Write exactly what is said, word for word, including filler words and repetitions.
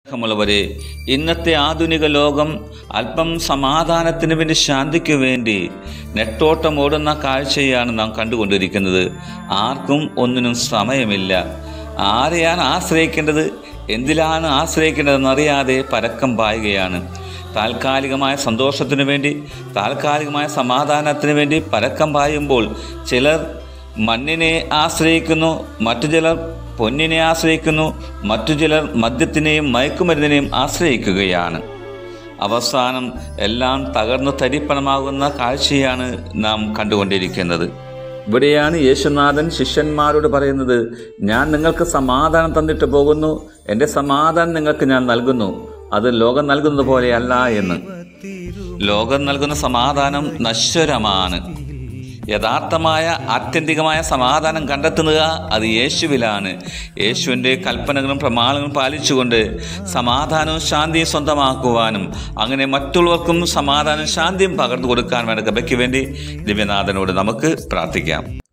ുള്ളവരെ ഇന്നത്തെ ആധുനിക ലോകം അല്പം സമാധാനത്തിന് വേണ്ടി, ശാന്തിക്ക് വേണ്ടി നെട്ടോട്ടം ഓടുന്ന കാഴ്ചയാണ് നാം കണ്ടുകൊണ്ടിരിക്കുന്നത്. ആർക്കും ഒന്നിനും സമയമില്ല. ആരെയാണ് ആശ്രയിക്കേണ്ടത്, എന്തിലാണ് ആശ്രയിക്കേണ്ടതെന്നറിയാതെ പരക്കം പായുകയാണ്. താൽക്കാലികമായ സന്തോഷത്തിനു വേണ്ടി, താൽക്കാലികമായ സമാധാനത്തിന് വേണ്ടി പരക്കം പായുമ്പോൾ ചിലർ മണ്ണിനെ ആശ്രയിക്കുന്നു, മറ്റു ചിലർ പൊന്നിനെ ആശ്രയിക്കുന്നു, മറ്റു ചിലർ മദ്യത്തിനെയും മയക്കുമരുന്നിനെയും ആശ്രയിക്കുകയാണ്. അവസാനം എല്ലാം തകർന്നു തരിപ്പണമാകുന്ന കാഴ്ചയാണ് നാം കണ്ടുകൊണ്ടിരിക്കുന്നത്. ഇവിടെയാണ് യേശുനാഥൻ ശിഷ്യന്മാരോട് പറയുന്നത്, ഞാൻ നിങ്ങൾക്ക് സമാധാനം തന്നിട്ട് പോകുന്നു, എൻ്റെ സമാധാനം നിങ്ങൾക്ക് ഞാൻ നൽകുന്നു, അത് ലോകം നൽകുന്നത് പോലെയല്ല എന്ന്. ലോകം നൽകുന്ന സമാധാനം നശ്വരമാണ്. യഥാർത്ഥമായ ആത്യന്തികമായ സമാധാനം കണ്ടെത്തുക അത് യേശുവിലാണ്. യേശുവിൻ്റെ കൽപ്പനകളും പ്രമാണങ്ങളും പാലിച്ചുകൊണ്ട് സമാധാനവും ശാന്തിയും സ്വന്തമാക്കുവാനും അങ്ങനെ മറ്റുള്ളവർക്കും സമാധാനവും ശാന്തിയും പകർന്നു കൊടുക്കാൻ വേണ്ട കൃപയ്ക്ക് വേണ്ടി ദിവ്യനാഥനോട് നമുക്ക് പ്രാർത്ഥിക്കാം.